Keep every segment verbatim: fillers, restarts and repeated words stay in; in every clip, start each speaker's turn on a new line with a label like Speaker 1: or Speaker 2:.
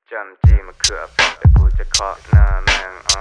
Speaker 1: จำจีมะเขือเปราะแต่กูจะเคาะหน้าแม่งอ่ะ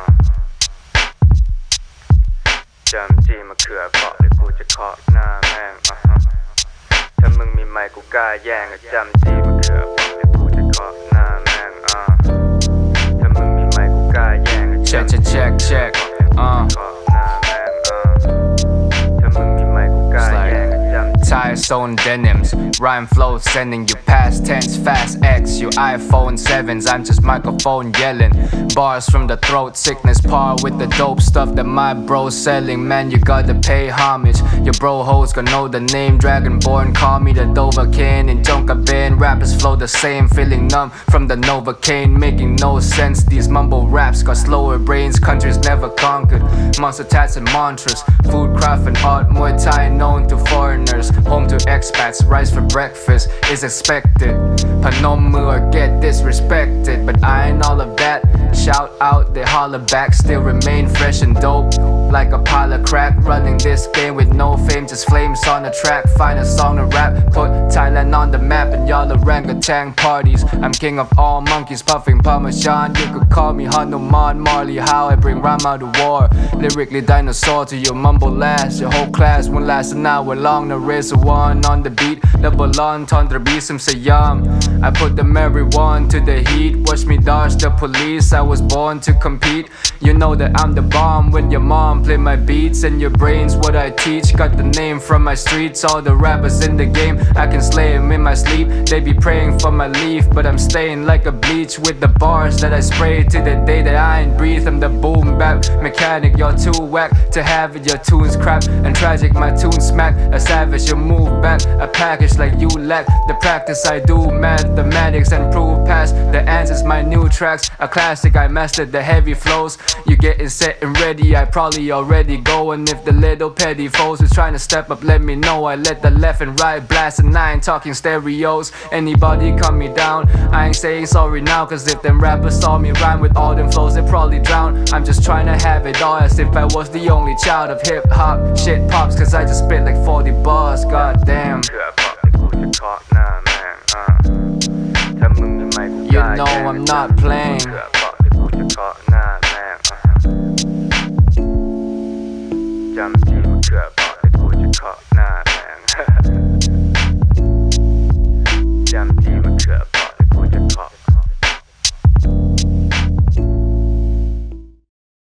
Speaker 1: จำจีมะเขือเปราะแต่กูจะเคาะหน้าแม่งอ่ะถ้ามึงมีไมค์กูกล้าแย่งก็จำจีมะเขือเปราะแต่กูจะเคาะหน้าแม่งอ่ะถ้ามึงมีไมค์กูกล้าแย่งก็จำจีมะเขือเปราะแต่กูจะเคาะหน้าแม่งอ่ะถ้ามึงมีไมค์กูกล้าแย่งก็จำ
Speaker 2: Tires on denims, rhyme flow sending you past tense, fast X, you iPhone sevens, I'm just microphone yelling. Bars from the throat, sickness par with the dope stuff that my bro's selling. Man, you gotta pay homage. Your bro hoes gonna know the name Dragonborn, call me the Dovahkiin. In Jonka Band, rappers flow the same, feeling numb from the Novocaine, making no sense. These mumble raps got slower brains, countries never conquered. Monster tats and mantras, food, craft and art, Muay Thai known to foreigners. Home to expats, rice for breakfast is expected. Panom or get disrespected, but I ain't all of that. Shout out, they holler back, still remain fresh and dope. Like a pile of crack, running this game with no fame, just flames on the track. Find a song to rap, put Thailand on the map, and y'all orangutan parties. I'm king of all monkeys, puffing Parmesan. You could call me Hanuman, Marley, how I bring rhyme out of war. Lyrically dinosaur to your mumble last. Your whole class won't last an hour long. The race of one on the beat, double on Tondra Bisum Sayam. I put the everyone to the heat. Watch me dodge the police, I was born to compete. You know that I'm the bomb when your mom play my beats, and your brains what I teach. Got the name from my streets, all the rappers in the game, I can slay them in my sleep. They be praying for my leaf, but I'm staying like a bleach with the bars that I spray to the day that I ain't breathe. I'm the boom bap mechanic, you're too whack to have it, your tunes crap and tragic, my tunes smack. A savage, you move back, a package like you lack. The practice I do, mathematics and prove past the answers, my new tracks, a classic, I mastered the heavy flows. You getting set and ready, I probably already go. And if the little petty foes is trying to step up, let me know. I let the left and right blast, and I ain't talking stereos. Anybody cut me down, I ain't saying sorry now, cause if them rappers saw me rhyme with all them flows, they probably drown. I'm just trying to have it all as if I was the only child of hip hop. Shit pops cause I just spit like forty bars, goddamn. You know I'm not playing.
Speaker 1: Jump team,